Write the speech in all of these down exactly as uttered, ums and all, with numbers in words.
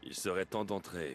Il serait temps d'entrer.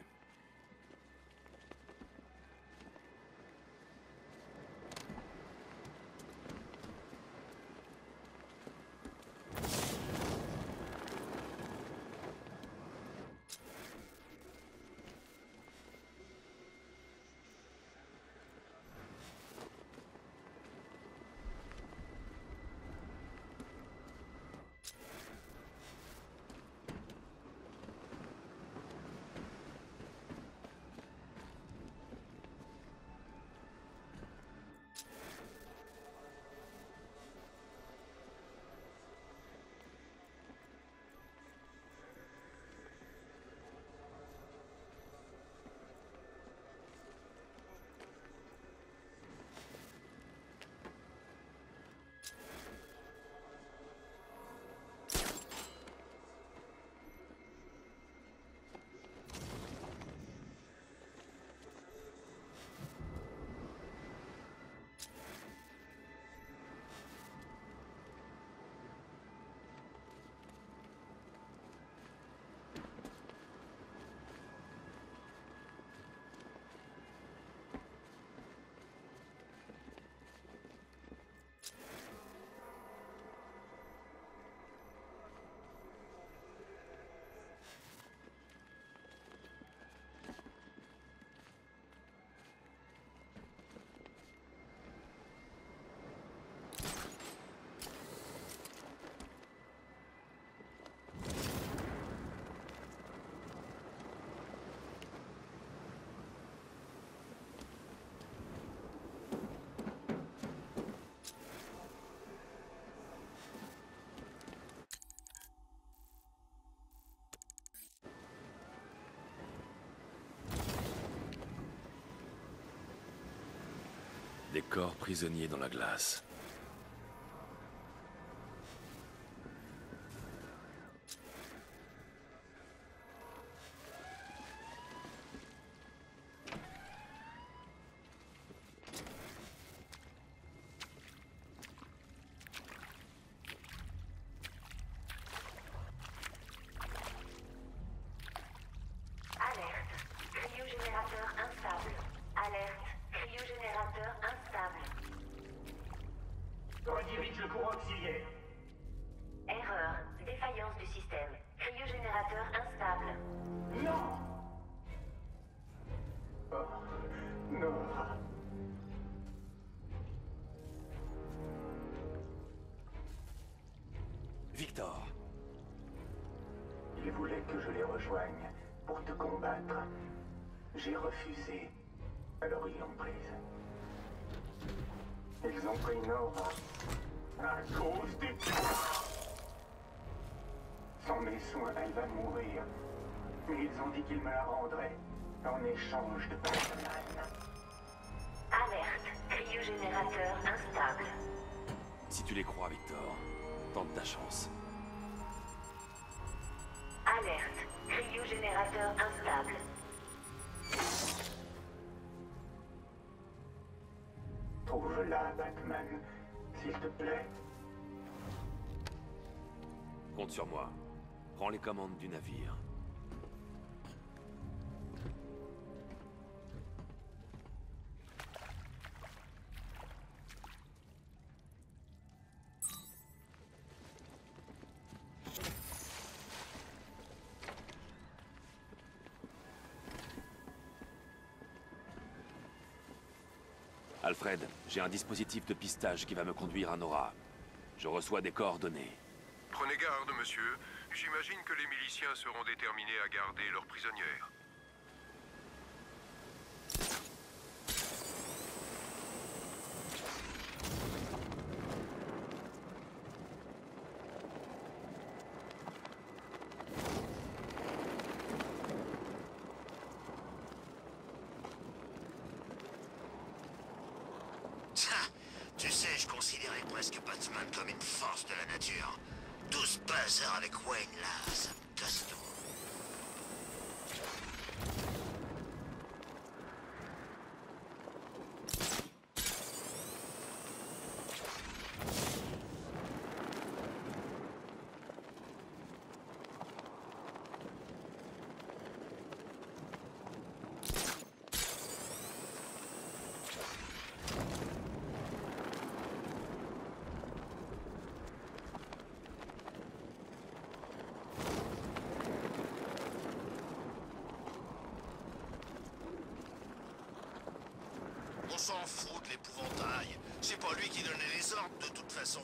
Des corps prisonniers dans la glace. Victor. Ils voulaient que je les rejoigne pour te combattre. J'ai refusé. Alors ils l'ont prise. Ils ont pris Nora à cause des... Sans mes soins, elle va mourir. Mais ils ont dit qu'ils me la rendraient en échange de Batman. Alerte. Cryogénérateur instable. Si tu les crois, Victor, tente ta chance. Alerte. Cryogénérateur instable. Trouve-la, Batman, s'il te plaît. Compte sur moi. Prends les commandes du navire. Alfred, j'ai un dispositif de pistage qui va me conduire à Nora. Je reçois des coordonnées. Prenez garde, monsieur. J'imagine que les miliciens seront déterminés à garder leurs prisonnières. Tu sais, je considérais presque Batman comme une force de la nature. Tout ce bazar avec Wayne, là, ça me casse tout. C'est pas lui qui donnait les ordres, de toute façon.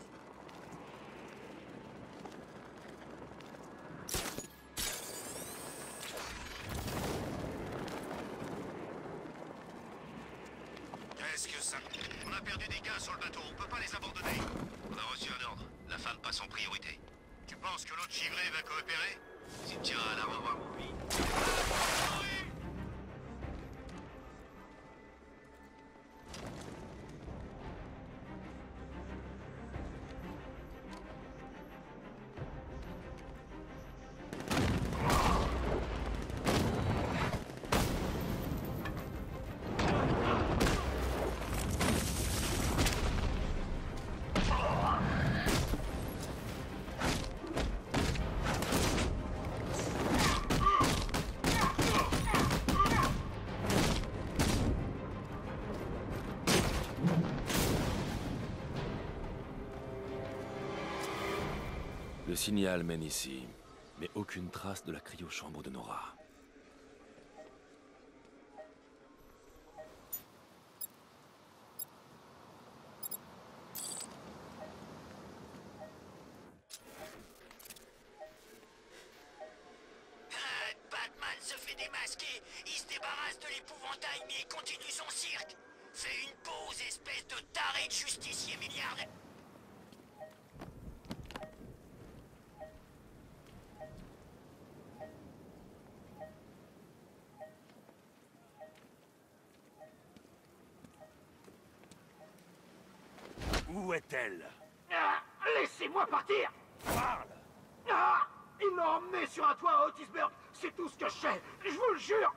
Qu'est-ce que ça... On a perdu des gars sur le bateau, on peut pas les abandonner. On a reçu un ordre. La femme passe en priorité. Tu penses que l'autre givré va coopérer? S'il tient à la revoir, mon vie. Le signal mène ici, mais aucune trace de la cryochambre de Nora. Batman se fait démasquer, il se débarrasse de l'épouvantail, mais il continue son cirque. Fais une pause, espèce de taré de justicier milliardaire. Où est-elle? Ah, laissez-moi partir! Parle! Ah, il m'a emmené sur un toit à Otisburg. C'est tout ce que je sais, je vous le jure!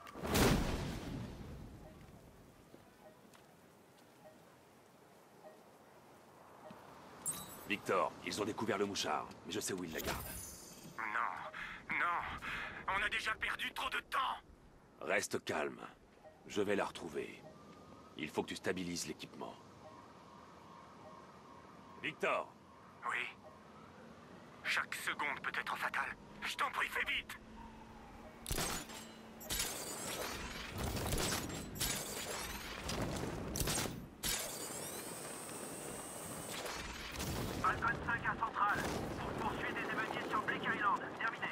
Victor, ils ont découvert le mouchard, mais je sais où ils la gardent. Non, non, on a déjà perdu trop de temps. Reste calme. Je vais la retrouver. Il faut que tu stabilises l'équipement. Victor! Oui. Chaque seconde peut être fatale. Je t'en prie, fais vite. Falcon cinq à Centrale. On poursuit des émeutiers sur Bleak Island. Terminé.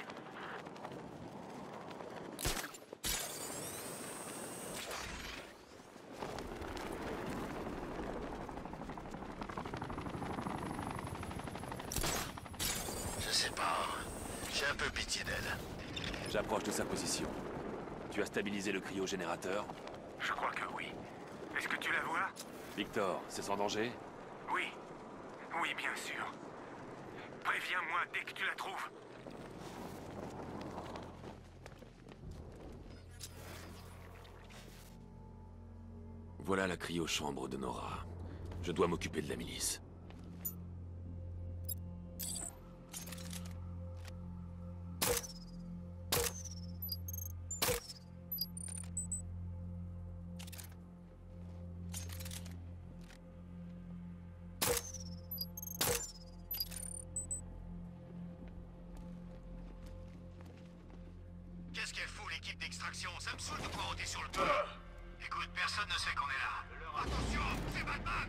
Je sais pas. J'ai un peu pitié d'elle. J'approche de sa position. Tu as stabilisé le cryogénérateur? Je crois que oui. Est-ce que tu la vois? Victor, c'est sans danger? Oui. Oui, bien sûr. Préviens-moi dès que tu la trouves. Voilà la cryochambre de Nora. Je dois m'occuper de la milice. Qu'est-ce qu'elle fout, l'équipe d'extraction? Ça me saoule de poireauter sur le toit. Écoute, personne ne sait qu'on est là. Attention, c'est Batman!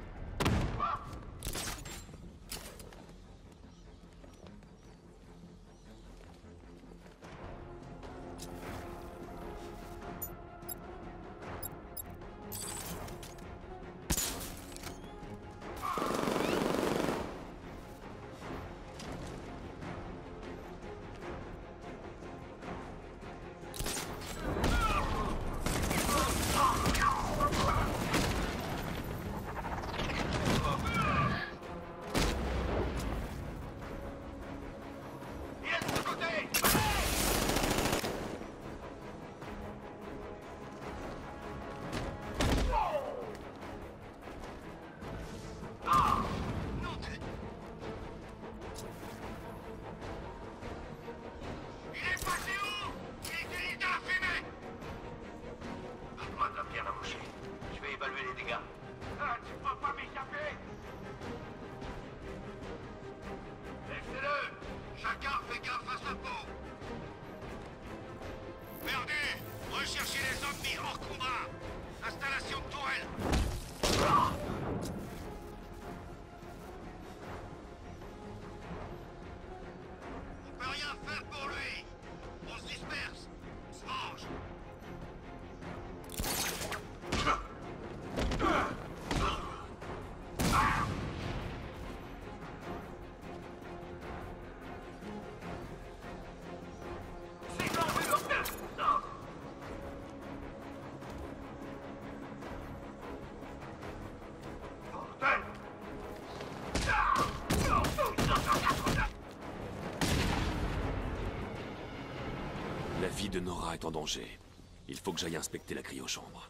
vie de Nora est en danger. Il faut que j'aille inspecter la cryochambre.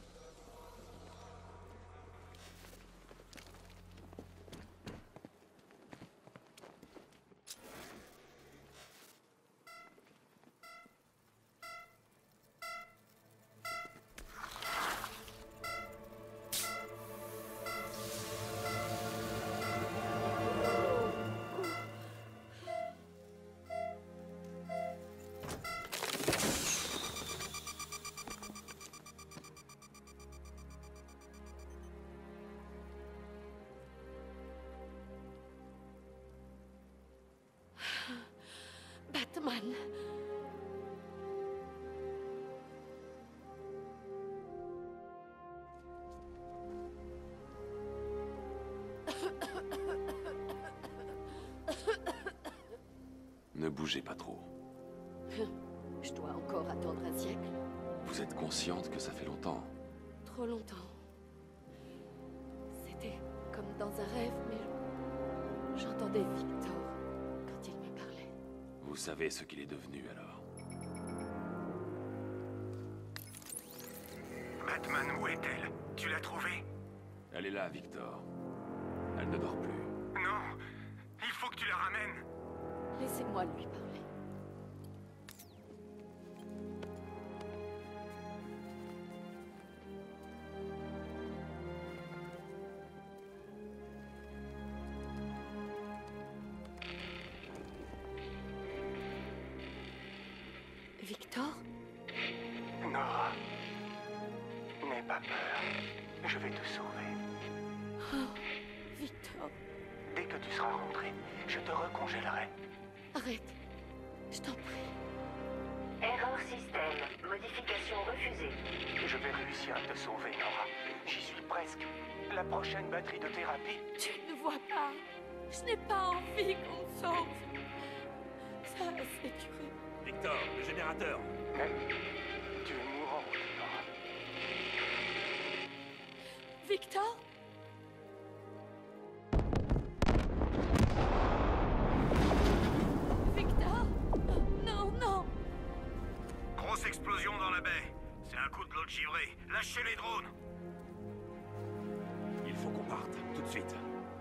Batman. Ne bougez pas trop. Je dois encore attendre un siècle. Vous êtes consciente que ça fait longtemps? Trop longtemps. C'était comme dans un rêve, mais j'entendais Victor quand il me parlait. Vous savez ce qu'il est devenu, alors? Batman, où est-elle? Tu l'as trouvée? Elle est là, Victor. Elle ne dort plus. Non! Il faut que tu la ramènes! Laissez-moi lui parler. Victor? Nora, n'aie pas peur. Je vais te sauver. Oh, Victor. Dès que tu seras rentré, je te recongélerai. Arrête. Je t'en prie. Erreur système. Modification refusée. Je vais réussir à te sauver, Nora. J'y suis presque. La prochaine batterie de thérapie. Tu ne vois pas. Je n'ai pas envie qu'on me sauve. Ça a assez duré. Victor, le générateur! Mais tu es mourante, Nora. Victor? Victor? Non, non! Grosse explosion dans la baie. C'est un coup de l'autre givré. Lâchez les drones. Il faut qu'on parte, tout de suite.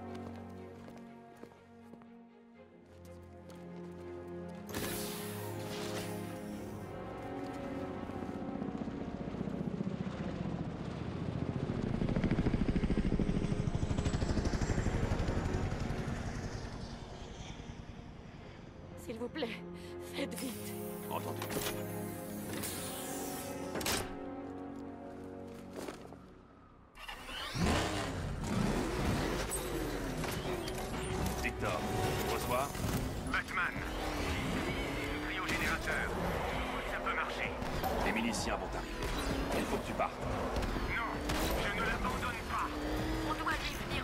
S'il vous plaît, faites vite. Entendu. Victor, tu reçois? Batman! Le cryogénérateur. Ça peut marcher. Les miliciens vont arriver. Il faut que tu partes. Non! Je ne l'abandonne pas! On doit lui venir